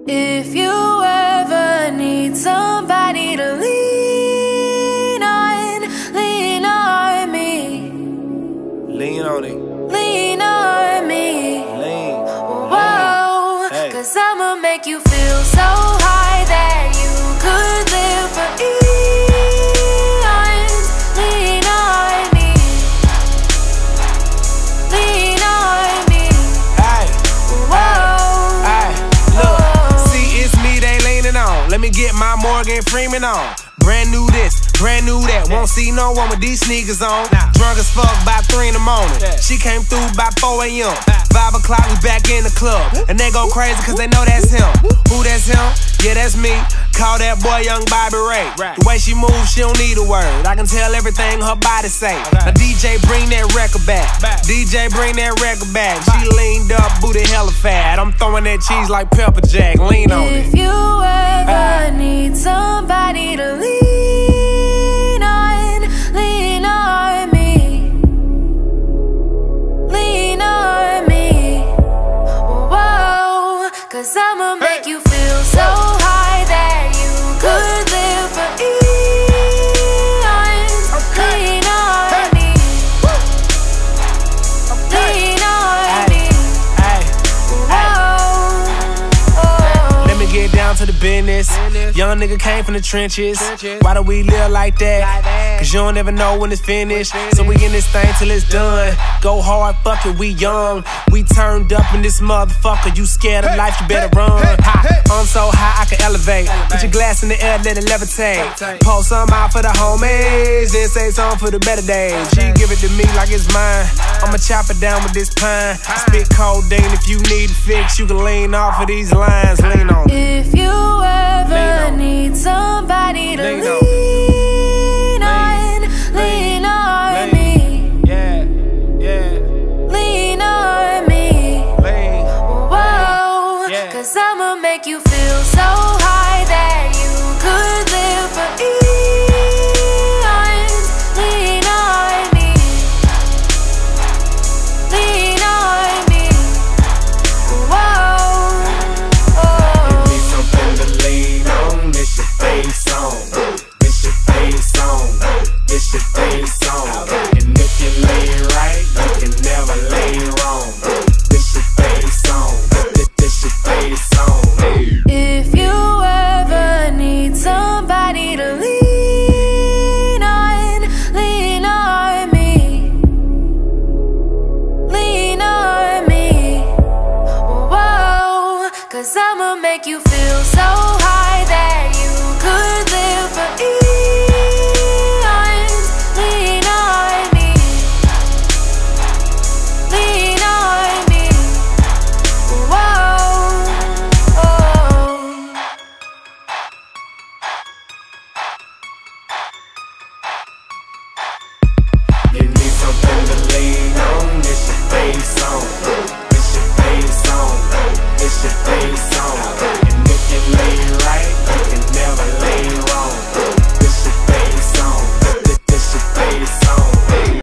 If you ever need somebody to lean on me. Lean on it. Lean on me. Lean. Whoa, Hey. 'cause I'ma make you feel so high that you could live for eons. Lean on me. Lean on me. Hey. Whoa. Hey. Look, see, it's me they leaning on. Let me get my Morgan Freeman on. Brand new this, brand new that. Won't see no one with these sneakers on. Drunk as fuck by 3 in the morning. She came through by 4 a.m. 5 o'clock, we back in the club. And they go crazy cause they know that's him. Who that's him? Yeah, that's me. Call that boy Young Bobby Ray. The way she moves, she don't need a word. I can tell everything her body say. Now DJ, bring that record back. DJ, bring that record back. She leaned up, booty hella fat. I'm throwing that cheese like pepper jack. Lean on it. If you ever need somebody to lean on me. Lean on me. Whoa, 'cause I'ma make you feel so high that you could live for eons. Lean on me. Lean on me. Whoa. Let me get down to the business. Young nigga came from the trenches. Why do we live like that? Cause you don't ever know when it's finished. So we in this thing till it's done. Go hard, fuck it, we young. We turned up in this motherfucker. You scared of life, you better run. I'm so high I can elevate. Put your glass in the air, let it levitate. Pull some out for the homies, then say something for the better days. She give it to me like it's mine. I'ma chop it down with this pine. Spit codeine if you need a fix. You can lean off of these lines. Lean on it. If you ever need somebody to lean on me. Yeah, yeah. Lean on me. Lean. Whoa, 'cause I'ma make you feel so high that you could